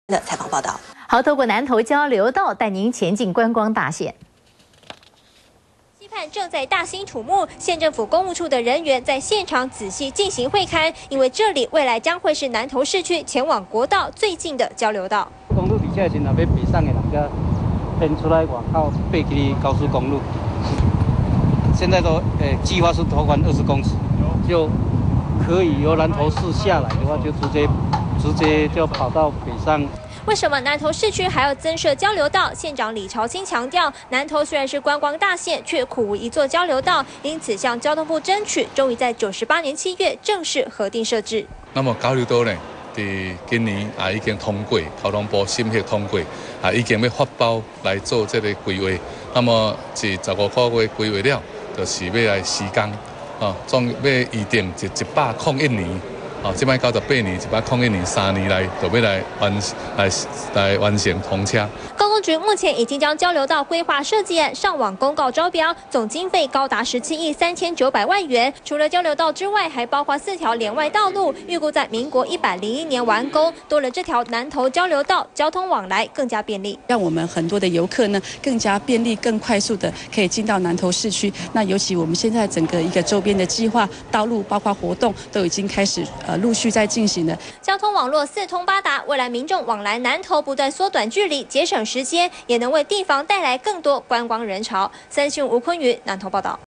的采访报道。 好，透过南投交流道带您前进观光大县。 正在大兴土木，县政府公务处的人员在现场仔细进行会勘，因为这里未来将会是南投市区前往国道最近的交流道。 公路底下是那边北上的人家偏出来往靠北去高速公路，现在都计划是拓宽20公尺，就可以由南投市下来的话，就直接就跑到北上。 为什么南投市区还要增设交流道？县长李朝清强调，南投虽然是观光大县，却苦无一座交流道，因此向交通部争取，终于在98年7月正式核定设置。 那么交流道呢，在今年已经通过，交通部审核通过，已经要发包来做这个规划。那么是15个月规划了，就是要来施工，总要预定是101年。 这摆98年，101年，3年来就要来完成通车。 高工局目前已经将交流道规划设计案上网公告招标，总经费高达17亿3900万元。除了交流道之外，还包括4条连外道路，预估在民国101年完工。多了这条南投交流道，交通往来更加便利， 让我们很多的游客呢更加便利、更快速的可以进到南投市区。那尤其我们现在整个一个周边的计划、道路，包括活动，都已经开始陆续在进行了。 交通网络四通八达，未来民众往来南投不断缩短距离，节省时间，也能为地方带来更多观光人潮。3新闻吴坤宇南投报道。